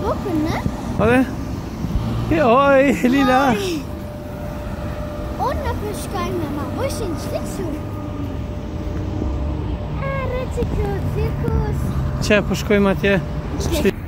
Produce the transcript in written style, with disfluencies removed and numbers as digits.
bocken, ne? Warte. Ja, oj, Lina. Oj. Ona puszkaj, mama. Właśnie, ślicznie. Reciklot, cirkus. Čia, puškoj, matė. Štai.